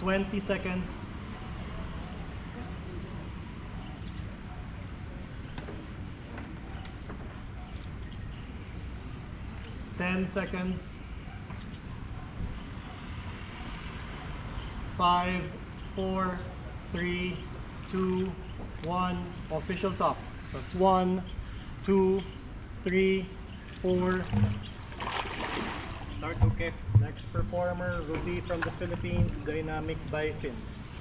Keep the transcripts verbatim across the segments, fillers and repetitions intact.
twenty seconds. ten seconds. five, four, three, two, one. Official top. That's one, two, three, four. Start to kick. Next performer will be from the Philippines, Dynamic by Fins.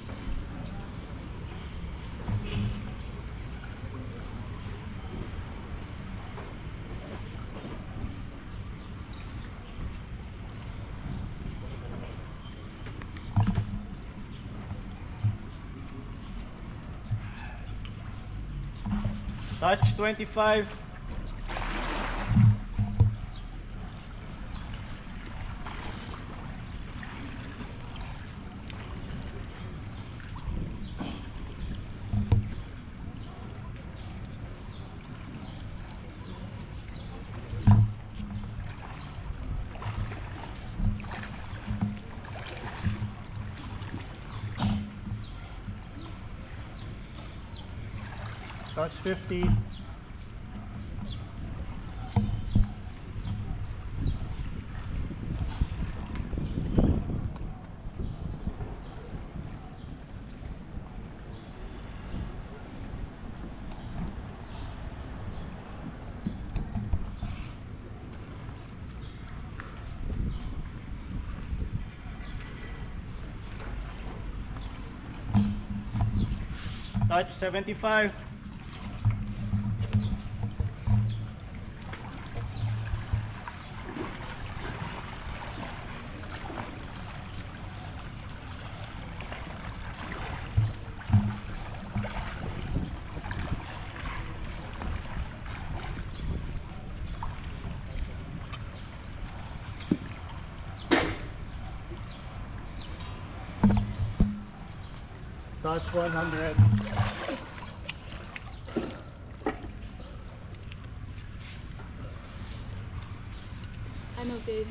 Touch twenty-five. Touch fifty. Touch seventy-five. Touch one hundred. I'm okay.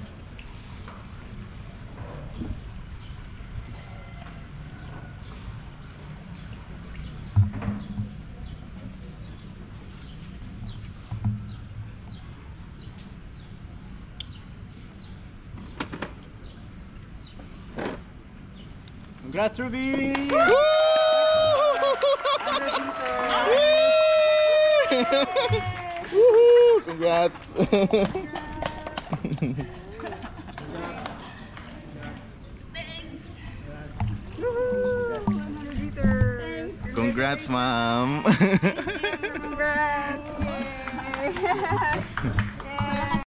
Congrats, Ruby! Woohoo! Congrats! Congrats, ma'am! Congrats! Yay!